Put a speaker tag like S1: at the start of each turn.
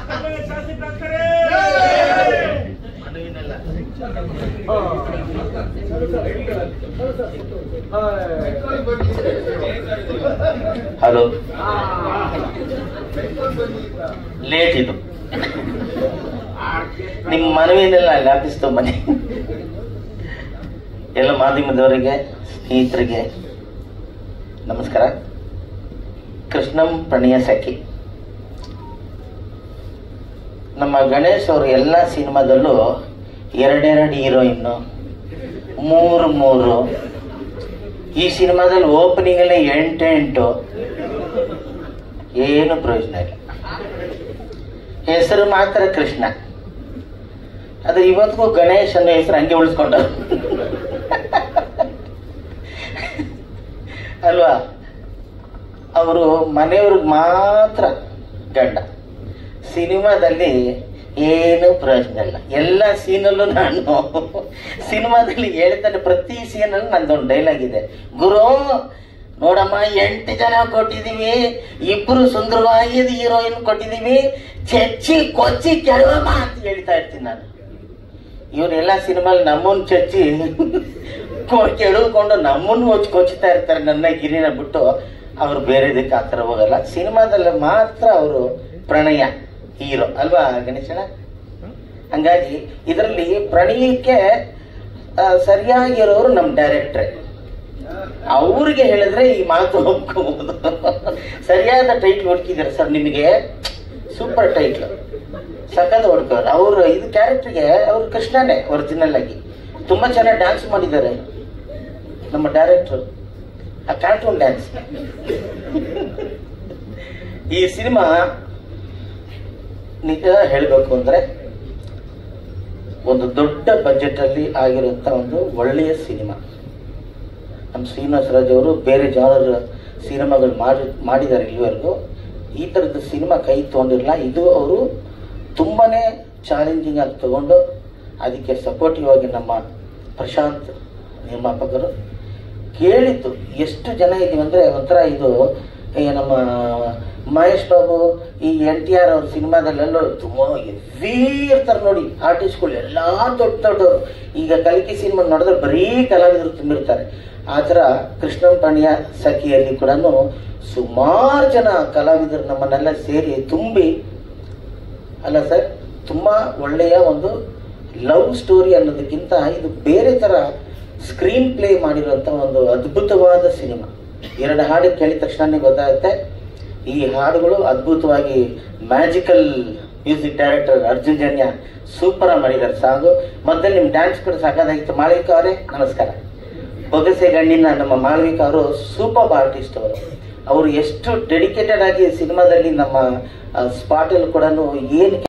S1: Hello, late ಇದು. ನಿಮ್ಮ ಮನವಿನೆಲ್ಲ ಅಲ್ಲಿ ಆಫೀಸ್ ಬನ್ನಿ. ಎಲ್ಲ ಮಾಧ್ಯಮದವರಿಗೆ, ಸ್ನೇಹಿತರಿಗೆ ನಮಸ್ಕಾರ. ಕೃಷ್ಣಂ ಪ್ರಣಯ ಸಖಿ. ನಮ್ಮ ಗಣೇಶ್ ಅವರು ಎಲ್ಲ ಸಿನಿಮಾದಲ್ಲೂ ಎರಡೆರಡು ಹೀರೋಯಿನ್ನು, ಮೂರು. ಈ ಸಿನಿಮಾದಲ್ಲಿ ಓಪನಿಂಗ್ ಅಲ್ಲೇ 8 ಏನು ಪ್ರಯೋಜನ ಇಲ್ಲ. ಹೆಸರು ಮಾತ್ರ ಕೃಷ್ಣ. ಅದು ಇವತ್ತಿಗೂ ಗಣೇಶ್ ಅನ್ನೋ ಹೆಸರು ಹಂಗೆ ಉಳಿಸ್ಕೊಂಡ ಅಲ್ವಾ? ಅವರು ಮನೆಯವ್ರಿಗೆ ಮಾತ್ರ ಗಂಡ. ಸಿನಿಮಾದಲ್ಲಿ ಏನು ಪ್ರಯೋಜನ ಇಲ್ಲ. ಎಲ್ಲ ಸೀನಲ್ಲೂ ನಾನು ಸಿನಿಮಾದಲ್ಲಿ ಹೇಳ್ತಾನೆ, ಪ್ರತಿ ಸೀನಲ್ಲಿ ನಂದೊಂದು ಡೈಲಾಗ್ ಇದೆ. ಗುರು ನೋಡಮ್ಮ, 8 ಜನ ಕೊಟ್ಟಿದೀವಿ, 2 ಸುಂದರವಾಗಿ ಹೀರೋಯಿನ್ ಕೊಟ್ಟಿದೀವಿ, ಚಚ್ಚಿ ಕೊಚ್ಚಿ ಕೆಡವಮ್ಮ ಅಂತ ಹೇಳ್ತಾ ಇರ್ತೀನಿ ನಾನು. ಇವರೆಲ್ಲ ಸಿನಿಮಾಲಿ ನಮ್ಮನ್ನು ಚಚ್ಚಿ ಕೆಡವ್ಕೊಂಡು ನಮ್ಮನ್ನು ಕೊಚ್ಚುತ್ತಾ ಇರ್ತಾರೆ. ನನ್ನ ಗಿರಿನ ಬಿಟ್ಟು ಅವ್ರು ಬೇರೆದಕ್ಕೆ ಆ ಥರ ಹೋಗಲ್ಲ. ಸಿನಿಮಾದಲ್ಲಿ ಮಾತ್ರ ಅವರು ಪ್ರಣಯ ಹೀರೋ ಅಲ್ವಾ ಗಣೇಶನ? ಹಂಗಾಗಿ ಇದರಲ್ಲಿ ಪ್ರಣಯಕ್ಕೆ ಸರಿಯಾಗಿರೋರು ನಮ್ಮ ಡೈರೆಕ್ಟ್ರೆ. ಅವ್ರಿಗೆ ಹೇಳಿದ್ರೆ ಈ ಮಾತು ಒಪ್ಕೋಬಹುದು. ಸರಿಯಾದ ಟೈಟ್ಲ್ ಹುಡುಕಿದ್ದಾರೆ ಸರ್ ನಿಮಗೆ, ಸೂಪರ್ ಟೈಟ್ಲ್, ಸಖತ್ ಹುಡ್ಕೋರು. ಅವರು ಇದು ಕ್ಯಾರೆಕ್ಟರ್ಗೆ ಅವರು ಕೃಷ್ಣನೇ ಒರಿಜಿನಲ್ ಆಗಿ ತುಂಬಾ ಚೆನ್ನಾಗಿ ಡ್ಯಾನ್ಸ್ ಮಾಡಿದ್ದಾರೆ ನಮ್ಮ ಡೈರೆಕ್ಟರ್, ಆ ಕಾರ್ಟೂನ್ ಡ್ಯಾನ್ಸ್. ಈ ಸಿನಿಮಾ ನಿಜ ಹೇಳಬೇಕು ಅಂದ್ರೆ ಒಂದು ದೊಡ್ಡ ಬಜೆಟ್ ಅಲ್ಲಿ ಆಗಿರುವಂತ ಒಂದು ಒಳ್ಳೆಯ ಸಿನಿಮಾ. ನಮ್ಮ ಶ್ರೀನಿವಾಸ ರಾಜ್ ಅವರು ಬೇರೆ ಜಾನರ್ ಸಿನಿಮಾಗಳು ಮಾಡಿದ್ದಾರೆ ಇಲ್ಲಿವರೆಗೂ. ಈ ಥರದ ಸಿನಿಮಾ ಕೈ ತೊಗೊಂಡಿರಲ್ಲ. ಇದು ಅವರು ತುಂಬಾನೇ ಚಾಲೆಂಜಿಂಗ್ ಆಗಿ ತಗೊಂಡು ಅದಕ್ಕೆ ಸಪೋರ್ಟಿವ್ ಆಗಿ ನಮ್ಮ ಪ್ರಶಾಂತ್ ನಿರ್ಮಾಪಕರು ಕೇಳಿದ್ದು. ಎಷ್ಟು ಜನ ಇದೀವಿ ಅಂದ್ರೆ ಒಂಥರ ಇದು ನಮ್ಮ ಮಹೇಶ್ ಬಾಬು, ಈ NTR ಅವ್ರ ಸಿನಿಮಾದಲ್ಲೆಲ್ಲೋ ತುಂಬಾ ಹೆವಿ ಇರ್ತಾರೆ ನೋಡಿ ಆರ್ಟಿಸ್ಟ್ಗಳು, ಎಲ್ಲಾ ದೊಡ್ಡವರು. ಈಗ ಕಲ್ಕಿ ಸಿನಿಮಾ ನೋಡಿದ್ರೆ ಬರೀ ಕಲಾವಿದರು ತುಂಬಿರ್ತಾರೆ. ಆ ಥರ ಕೃಷ್ಣಂ ಪ್ರಣಯ ಸಖಿಯಲ್ಲಿ ಕೂಡ ಸುಮಾರು ಜನ ಕಲಾವಿದರು ನಮ್ಮನ್ನೆಲ್ಲ ಸೇರಿ ತುಂಬಿ, ಅಲ್ಲ ಸರ್, ತುಂಬಾ ಒಳ್ಳೆಯ ಒಂದು ಲವ್ ಸ್ಟೋರಿ ಅನ್ನೋದಕ್ಕಿಂತ ಇದು ಬೇರೆ ತರ ಸ್ಕ್ರೀನ್ ಪ್ಲೇ ಮಾಡಿರುವಂತ ಒಂದು ಅದ್ಭುತವಾದ ಸಿನಿಮಾ. 2 ಹಾಡು ಕೇಳಿದ ತಕ್ಷಣ ಗೊತ್ತಾಗುತ್ತೆ. ಈ ಹಾಡುಗಳು ಅದ್ಭುತವಾಗಿ magical music director Arjun Janya super ಆಗಿ ಮಾಡಿದ್ದಾರೆ ಸಾಂಗು. ಮೊದಲು ನಿಮ್ ಡ್ಯಾನ್ಸ್ ಕೂಡ ಸಾಕಾಗಿತ್ತು. ಮಾಳವಿಕಾ ಅವರೇ ನಮಸ್ಕಾರ. ಬೊಗಸೆ ಗಣ್ಣಿನ ನಮ್ಮ ಮಾಳವಿಕಾ ಅವರು ಸೂಪರ್ ಆರ್ಟಿಸ್ಟ್. ಅವರು ಎಷ್ಟು ಡೆಡಿಕೇಟೆಡ್ ಆಗಿ ಸಿನಿಮಾದಲ್ಲಿ ನಮ್ಮ ಸ್ಪಾಟ್ ಅಲ್ಲಿ ಕೂಡ ಏನು